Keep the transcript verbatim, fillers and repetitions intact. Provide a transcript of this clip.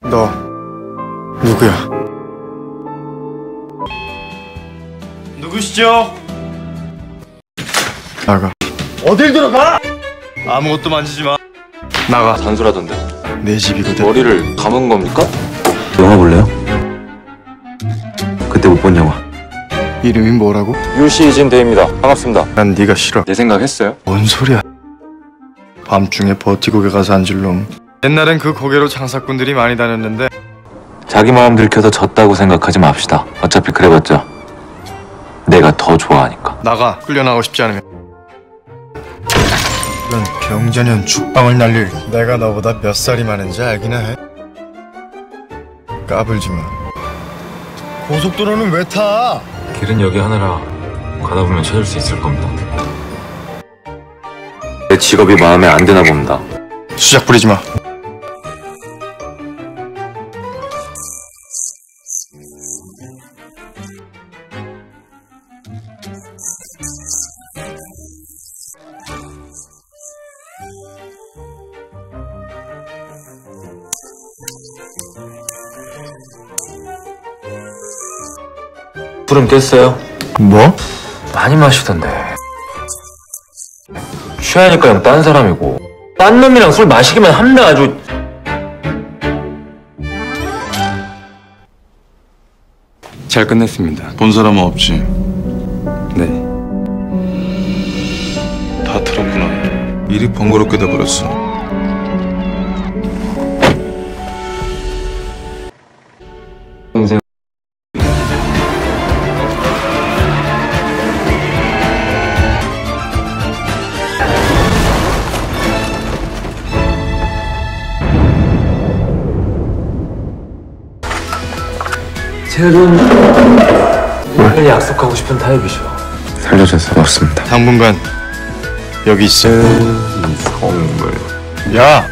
너 누구야? 누구시죠? 나가. 어딜 들어가? 아무것도 만지지 마. 나가. 단수라던데. 내 집이거든. 머리를 감은 겁니까? 영화 볼래요? 그때 못 본 영화. 이름이 뭐라고? 유시진 대입니다. 반갑습니다. 난 네가 싫어. 내 생각했어요? 뭔 소리야? 밤중에 버티고개 가서 앉을 놈. 옛날엔 그 고개로 장사꾼들이 많이 다녔는데 자기 마음 들켜서 졌다고 생각하지 맙시다. 어차피 그래봤자 내가 더 좋아하니까. 나가. 끌려나가고 싶지 않으면. 넌 병자년 죽방을 날릴. 내가 너보다 몇 살이 많은지 알기나 해? 까불지 마. 고속도로는 왜 타? 길은 여기 하나라 가다 보면 찾을 수 있을 겁니다. 내 직업이 마음에 안 드나 봅니다. 수작 부리지 마. 술은 깼어요? 뭐? 많이 마시던데. 취하니까 형 딴 사람이고 딴 놈이랑 술 마시기만 하면 아주. 잘 끝냈습니다. 본 사람은 없지. 네. 다 틀었구나. 일이 번거롭게 돼버렸어. 인생 제가 원래 약속하고 싶은 타입이죠. 살려줘서 고맙습니다. 당분간 여기 있어. 선물. 야!